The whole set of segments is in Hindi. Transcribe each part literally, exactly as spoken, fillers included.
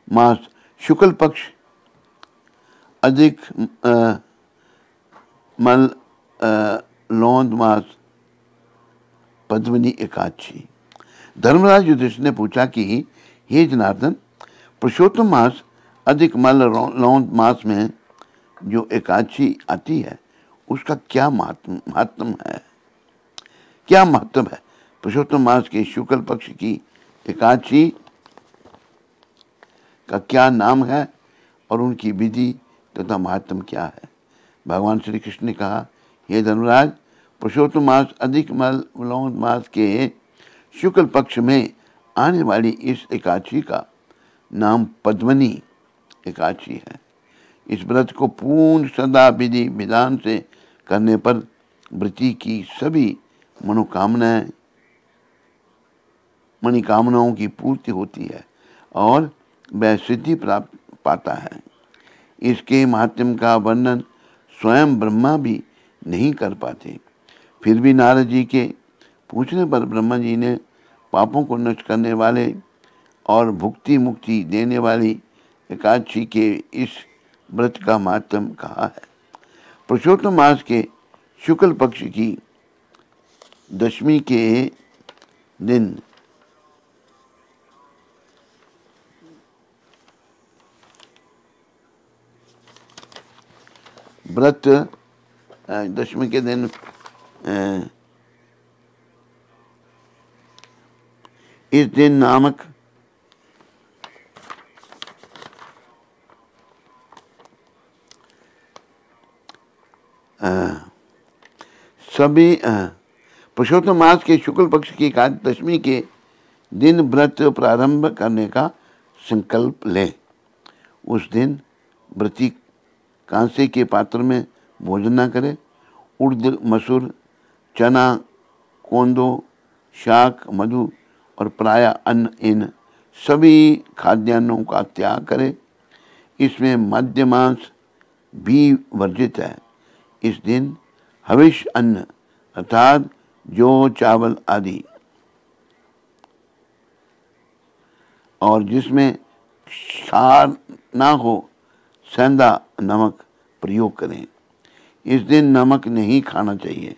मास शुक्ल पक्ष अधिक मल लौंद मास पद्मिनी एकादशी। धर्मराज युधिष्ठिर ने पूछा कि हे जनार्दन, पुरुषोत्तम मास अधिक मल लौंद मास में जो एकादशी आती है उसका क्या महत्व महत्व है क्या महत्व है? पुरुषोत्तम मास के शुक्ल पक्ष की एकादशी का क्या नाम है और उनकी विधि तथा महत्व क्या है? भगवान श्री कृष्ण ने कहा, हे धर्मराज, पुरुषोत्तम मास अधिक मल लौंद मास के शुक्ल पक्ष में आने वाली इस एकादशी का नाम पद्मिनी एकादशी है। इस व्रत को पूर्ण सदा विधि विधान से करने पर व्रती की सभी मनोकामनाएं मनोकामनाओं की पूर्ति होती है और वह सिद्धि प्राप्त पाता है। इसके महात्म्य का वर्णन स्वयं ब्रह्मा भी नहीं कर पाते। फिर भी नारद जी के पूछने पर ब्रह्मा जी ने पापों को नष्ट करने वाले और भुक्ति मुक्ति देने वाली एकादशी के इस व्रत का महात्म्य कहा है। पुरुषोत्तम मास के शुक्ल पक्ष की दशमी के दिन व्रत दशमी के दिन इस दिन नामक सभी पुरुषोत्तम मास के शुक्ल पक्ष की एकादशी के दिन व्रत प्रारंभ करने का संकल्प लें। उस दिन व्रती कांसे के पात्र में भोजन न करे। उड़द, मसूर, चना, कोंदो, शाक, मधु और प्राय अन्न, इन सभी खाद्यान्नों का त्याग करे। इसमें मद्य मांस भी वर्जित है। इस दिन हविष्य अन्न अर्थात जौ, चावल आदि और जिसमें क्षार ना हो, सेंधा नमक प्रयोग करें। इस दिन नमक नहीं खाना चाहिए।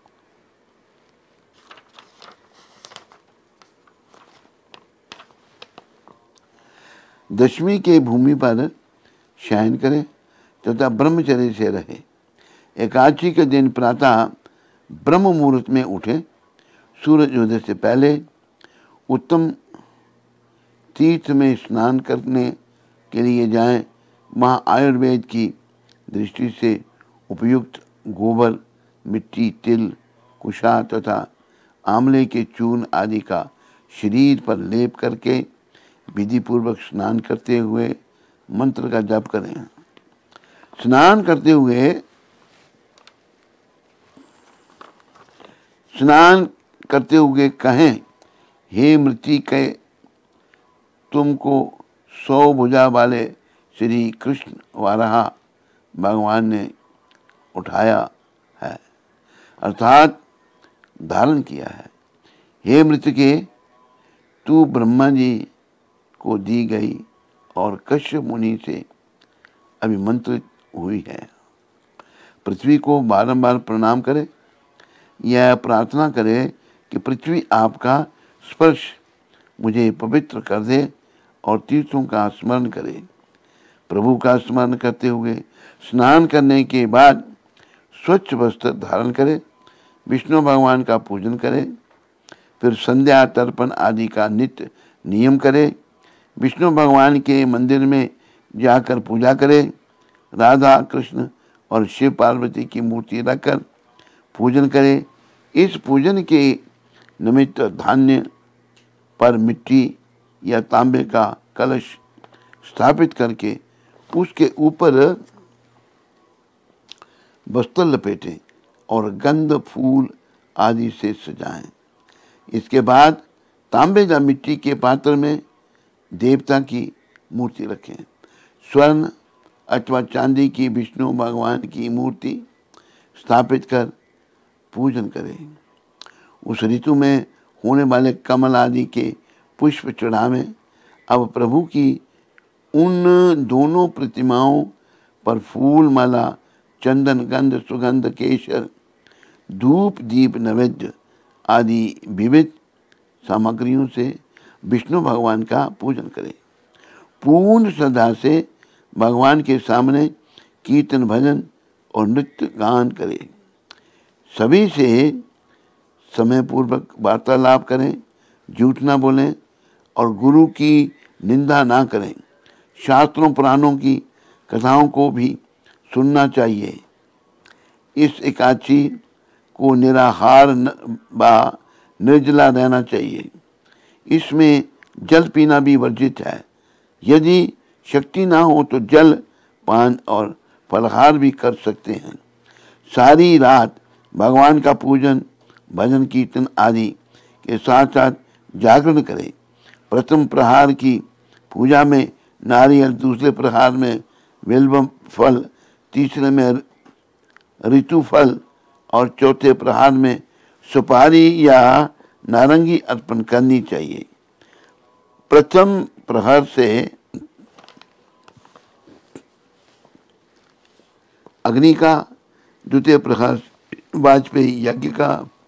दशमी के भूमि पर शयन करें तथा ब्रह्मचर्य से रहे। एकादशी के दिन प्रातः ब्रह्म मुहूर्त में उठे, सूरज उदय से पहले उत्तम तीर्थ में स्नान करने के लिए जाएं। वहाँ आयुर्वेद की दृष्टि से उपयुक्त गोबर, मिट्टी, तिल, कुशा तथा आंवले के चूर्ण आदि का शरीर पर लेप करके विधि पूर्वक स्नान करते हुए मंत्र का जप करें। स्नान करते हुए स्नान करते हुए कहें, हे मृत्तिके, तुमको सौ भुजा वाले श्री कृष्ण वाराह भगवान ने उठाया है अर्थात धारण किया है। हे मृत्तिके, तू ब्रह्मा जी को दी गई और कश्यप मुनि से अभिमंत्रित हुई है। पृथ्वी को बारंबार प्रणाम करे। यह प्रार्थना करे कि पृथ्वी आपका स्पर्श मुझे पवित्र कर दे और तीर्थों का स्मरण करे। प्रभु का स्मरण करते हुए स्नान करने के बाद स्वच्छ वस्त्र धारण करे। विष्णु भगवान का पूजन करे। फिर संध्या, तर्पण आदि का नित्य नियम करे। विष्णु भगवान के मंदिर में जाकर पूजा करे। राधा, कृष्ण और शिव पार्वती की मूर्ति रखकर पूजन करे। इस पूजन के निमित्त धान्य पर मिट्टी या तांबे का कलश स्थापित करके उसके ऊपर वस्त्र लपेटें और गंध, फूल आदि से सजाएं। इसके बाद तांबे या मिट्टी के पात्र में देवता की मूर्ति रखें। स्वर्ण अथवा चांदी की विष्णु भगवान की मूर्ति स्थापित कर पूजन करें। उस ऋतु में होने वाले कमल आदि के पुष्प चढ़ावें। अब प्रभु की उन दोनों प्रतिमाओं पर फूल माला, चंदन, गंध, सुगंध, केशर, धूप, दीप, नैवेद्य आदि विविध सामग्रियों से विष्णु भगवान का पूजन करें। पूर्ण श्रद्धा से भगवान के सामने कीर्तन, भजन और नृत्य गान करें। सभी से समय पूर्वक वार्तालाप करें, झूठ ना बोलें और गुरु की निंदा ना करें। शास्त्रों पुराणों की कथाओं को भी सुनना चाहिए। इस एकादशी को निराहार व निर्जला रहना चाहिए। इसमें जल पीना भी वर्जित है। यदि शक्ति ना हो तो जल पान और फलहार भी कर सकते हैं। सारी रात भगवान का पूजन, भजन, कीर्तन आदि के साथ साथ जागरण करें। प्रथम प्रहार की पूजा में नारियल, दूसरे प्रहार में बिल्व फल, तीसरे में ऋतु फल और चौथे प्रहार में सुपारी या नारंगी अर्पण करनी चाहिए। प्रथम प्रहर से अग्नि का, द्वितीय प्रहर वाजपेयी यज्ञ का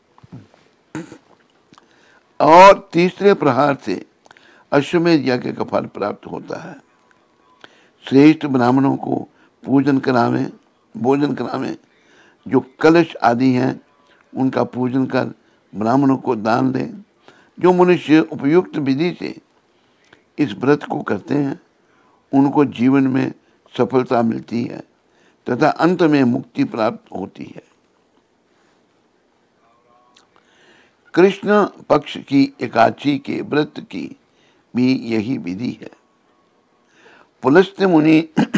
और तीसरे प्रहार से अश्वमेध यज्ञ का फल प्राप्त होता है। श्रेष्ठ ब्राह्मणों को पूजन करावें, भोजन करावें। जो कलश आदि हैं उनका पूजन कर ब्राह्मणों को दान दें। जो मनुष्य उपयुक्त विधि से इस व्रत को करते हैं उनको जीवन में सफलता मिलती है तथा अंत में मुक्ति प्राप्त होती है। कृष्ण पक्ष की एकादशी के व्रत की भी यही विधि है। पुलस्त मुनि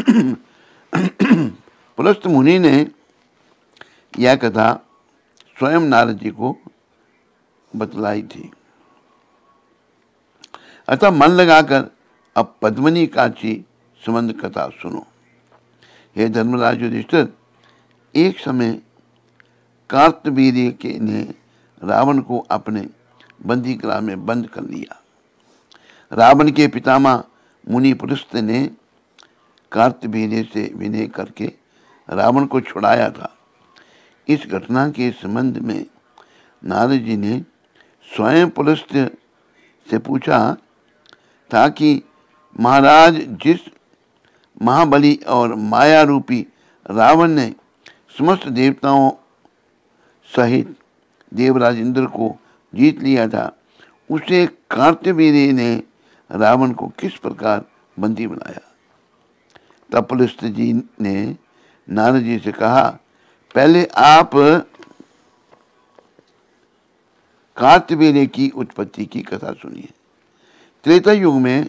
पुलस्त मुनि ने यह कथा स्वयं नारद जी को बतलाई थी। अतः मन लगाकर अब पद्मनी एकादशी संबंध कथा सुनो। हे धर्मराज युधिष्ठिर, एक समय कार्तवीर्य के ने रावण को अपने बंदी गृह में बंद कर लिया। रावण के पितामह मुनि पुलस्त ने कार्तवीर्य से विनय करके रावण को छुड़ाया था। इस घटना के संबंध में नारद जी ने स्वयं पुलस्त से पूछा था कि महाराज, जिस महाबली और माया रूपी रावण ने समस्त देवताओं सहित देवराज इंद्र को जीत लिया था, उसे कार्तवीर्य ने रावण को किस प्रकार बंदी बनाया। तब पुलस्त जी ने नारद जी से कहा, पहले आप कार्तवीर्य की उत्पत्ति की कथा सुनिए। त्रेता युग में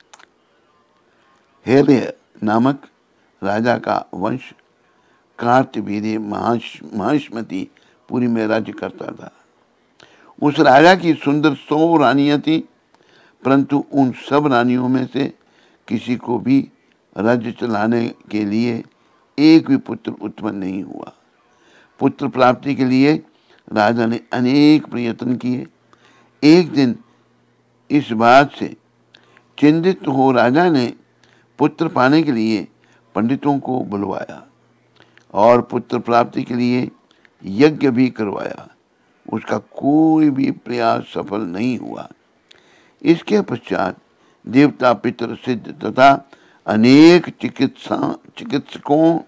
हेलय नामक राजा का वंश कार्तवीर्य महाश्मती पुरी में राज्य करता था। उस राजा की सुंदर सौ रानियां थी, परंतु उन सब रानियों में से किसी को भी राज्य चलाने के लिए एक भी पुत्र उत्पन्न नहीं हुआ। पुत्र प्राप्ति के लिए राजा ने अनेक प्रयत्न किए। एक दिन इस बात से चिंतित हो राजा ने पुत्र पाने के लिए पंडितों को बुलवाया और पुत्र प्राप्ति के लिए यज्ञ भी करवाया। उसका कोई भी प्रयास सफल नहीं हुआ। इसके पश्चात देवता, पितर, सिद्ध तथा अनेक चिकित्सा चिकित्सकों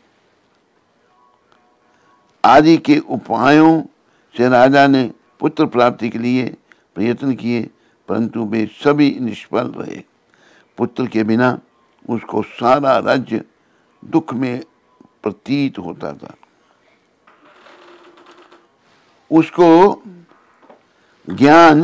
आदि के उपायों से राजा ने पुत्र प्राप्ति के लिए प्रयत्न किए, परंतु वे सभी निष्फल रहे। पुत्र के बिना उसको सारा राज्य दुख में प्रतीत होता था। उसको ज्ञान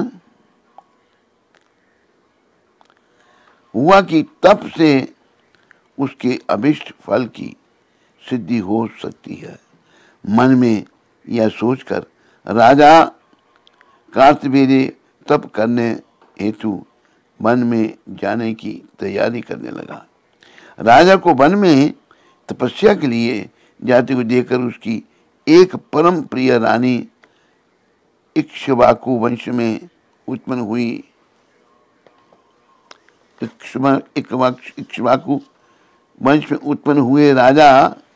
हुआ कि तप से उसके अभिष्ट फल की सिद्धि हो सकती है। मन में यह सोचकर राजा कार्तवीर्य तप करने हेतु वन में जाने की तैयारी करने लगा। राजा को वन में तपस्या के लिए जाते हुए देखकर उसकी एक परम प्रिय रानी इक्ष्वाकु वंश में उत्पन्न हुई इक्ष्वाकु वंश में उत्पन्न हुए राजा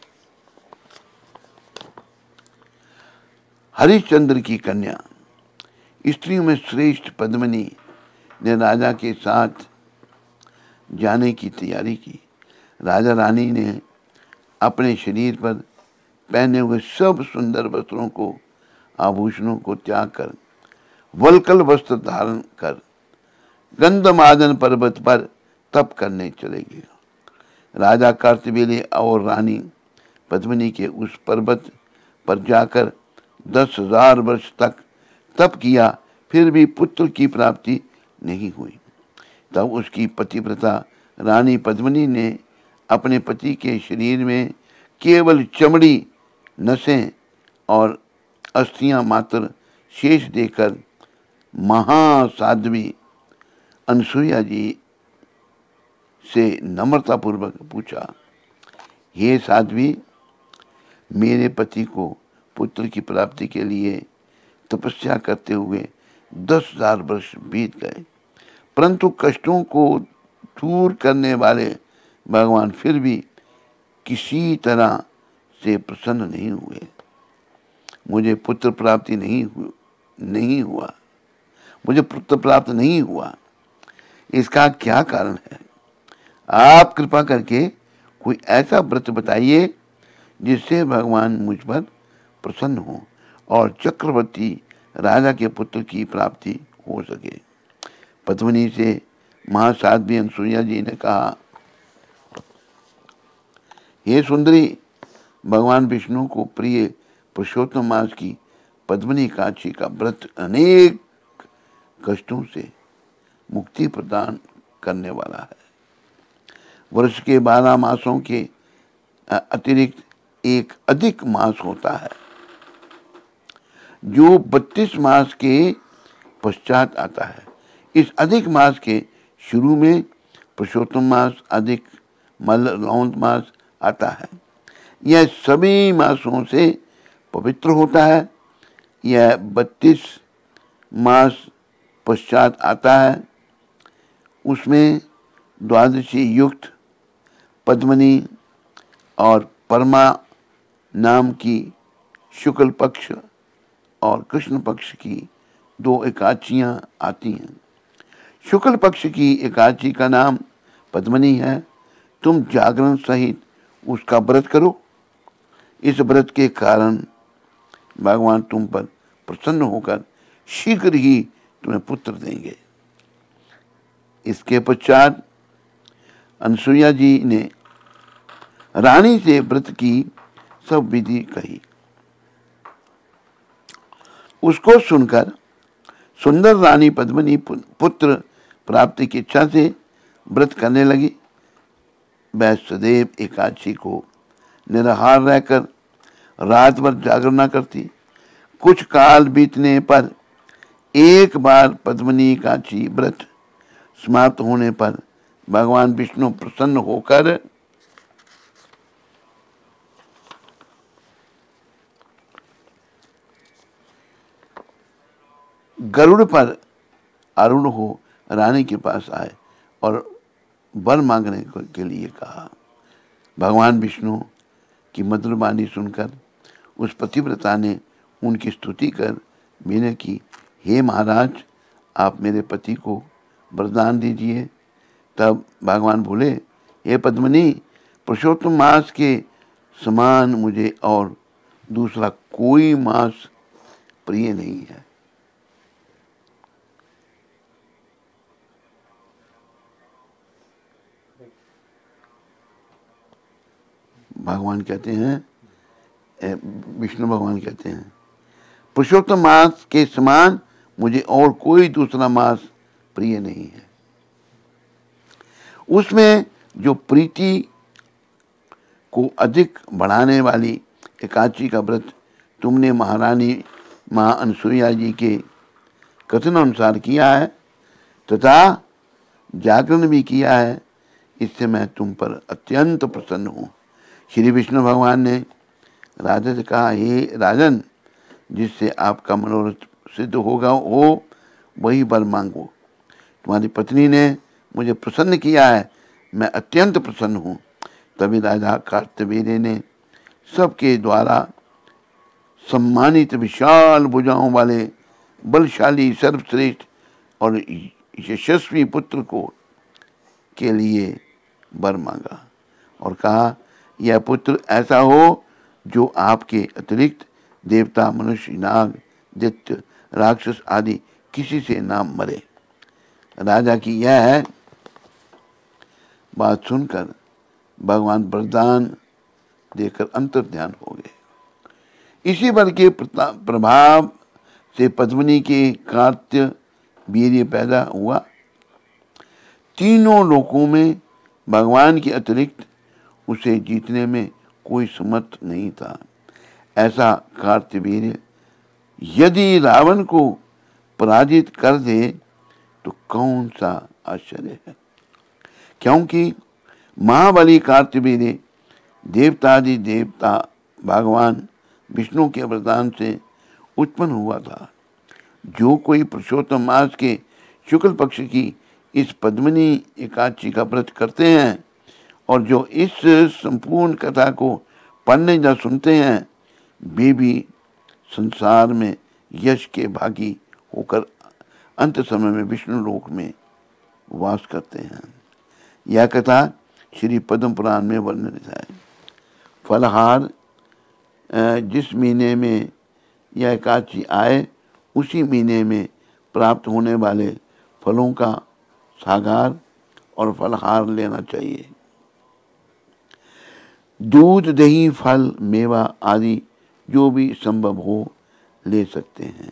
हरिश्चंद्र की कन्या स्त्रियों में श्रेष्ठ पद्मिनी ने राजा के साथ जाने की तैयारी की। राजा रानी ने अपने शरीर पर पहने हुए सब सुंदर वस्त्रों को, आभूषणों को त्याग कर वल्कल वस्त्र धारण कर गंधमादन पर्वत पर तप करने चले गए। राजा कार्तवीर्य और रानी पद्मिनी के उस पर्वत पर जाकर दस हजार वर्ष तक तप किया, फिर भी पुत्र की प्राप्ति नहीं हुई। तब उसकी पतिव्रता रानी पद्मिनी ने अपने पति के शरीर में केवल चमड़ी, नसें और अस्थियां मात्र शेष देकर महासाध्वी अनसुईया जी से नम्रतापूर्वक पूछा, हे साध्वी, मेरे पति को पुत्र की प्राप्ति के लिए तपस्या करते हुए दस हजार वर्ष बीत गए, परंतु कष्टों को दूर करने वाले भगवान फिर भी किसी तरह से प्रसन्न नहीं हुए। मुझे पुत्र प्राप्ति नहीं हु, नहीं हुआ मुझे पुत्र प्राप्त नहीं हुआ इसका क्या कारण है? आप कृपा करके कोई ऐसा व्रत बताइए जिससे भगवान मुझ पर प्रसन्न हो और चक्रवर्ती राजा के पुत्र की प्राप्ति हो सके। पद्मिनी से महासाध्वी अनसुईया जी ने कहा, हे सुंदरी, भगवान विष्णु को प्रिय पुरुषोत्तम मास की पद्मिनी काची का व्रत अनेक कष्टों से मुक्ति प्रदान करने वाला है। वर्ष के बारह मासों के अतिरिक्त एक अधिक मास होता है जो बत्तीस मास के पश्चात आता है। इस अधिक मास के शुरू में पुरुषोत्तम मास, अधिक मल लौंद मास आता है। यह सभी मासों से पवित्र होता है। यह बत्तीस मास पश्चात आता है। उसमें द्वादशी युक्त पद्मिनी और परमा नाम की शुक्ल पक्ष और कृष्ण पक्ष की दो एकादशियां आती हैं। शुक्ल पक्ष की एकादशी का नाम पद्मिनी है। तुम जागरण सहित उसका व्रत करो। इस व्रत के कारण भगवान तुम पर प्रसन्न होकर शीघ्र ही तुम्हें पुत्र देंगे। इसके पश्चात अनसुईया जी ने रानी से व्रत की सब विधि कही। उसको सुनकर सुंदर रानी पद्मिनी पुत्र प्राप्ति की इच्छा से व्रत करने लगी। वह सदैव एकादशी को निराहार रहकर रात भर जागरण करती। कुछ काल बीतने पर एक बार पद्मिनी एकादशी व्रत समाप्त होने पर भगवान विष्णु प्रसन्न होकर गरुड़ पर आरूढ़ हो रानी के पास आए और वर मांगने के लिए कहा। भगवान विष्णु की मधुर वाणी सुनकर उस पतिव्रता ने उनकी स्तुति कर विनय की, हे महाराज, आप मेरे पति को वरदान दीजिए। तब भगवान बोले, हे पद्मिनी, पुरुषोत्तम मास के समान मुझे और दूसरा कोई मास प्रिय नहीं है। भगवान कहते हैं, विष्णु भगवान कहते हैं, पुरुषोत्तम मास के समान मुझे और कोई दूसरा मास प्रिय नहीं है। उसमें जो प्रीति को अधिक बढ़ाने वाली एकादशी का व्रत तुमने महारानी मां अनसुईया जी के कथन अनुसार किया है तथा जागरण भी किया है, इससे मैं तुम पर अत्यंत प्रसन्न हूँ। श्री विष्णु भगवान ने राजा से कहा, हे राजन, जिससे आपका मनोरथ सिद्ध होगा हो वही वर मांगो। तुम्हारी पत्नी ने मुझे प्रसन्न किया है, मैं अत्यंत प्रसन्न हूँ। तभी राजा कार्तवीर्य ने सबके द्वारा सम्मानित विशाल भुजाओं वाले बलशाली सर्वश्रेष्ठ और यशस्वी पुत्र को के लिए वर मांगा और कहा, यह पुत्र ऐसा हो जो आपके अतिरिक्त देवता, मनुष्य, नाग, दैत्य, राक्षस आदि किसी से ना मरे। राजा की यह बात सुनकर भगवान वरदान देकर अंतर ध्यान हो गए। इसी वर के प्रभाव से पद्मिनी के कार्त्य वीर्य पैदा हुआ। तीनों लोकों में भगवान के अतिरिक्त उसे जीतने में कोई समर्थ नहीं था। ऐसा कार्तवीर्य यदि रावण को पराजित कर दे तो कौन सा आश्चर्य है, क्योंकि महाबली कार्तवीर्य देवतादि देवता भगवान विष्णु के वरदान से उत्पन्न हुआ था। जो कोई पुरुषोत्तम मास के शुक्ल पक्ष की इस पद्मिनी एकादशी का व्रत करते हैं और जो इस संपूर्ण कथा को पढ़ने या सुनते हैं, वे भी संसार में यश के भागी होकर अंत समय में विष्णु लोक में वास करते हैं। यह कथा श्री पद्म पुराण में वर्णित है। फलहार जिस महीने में यह एकादशी आए उसी महीने में प्राप्त होने वाले फलों का सागार और फलहार लेना चाहिए। दूध, दही, फल, मेवा आदि जो भी संभव हो ले सकते हैं।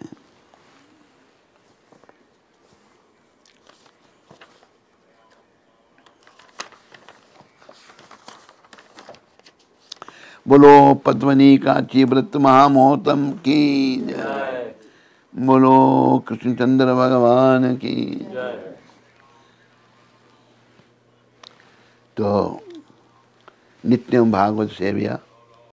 बोलो पद्मिनी काची व्रत महामोहतम की जय। बोलो कृष्णचंद्र भगवान की जय। तो नित्यम भागवत सेव्या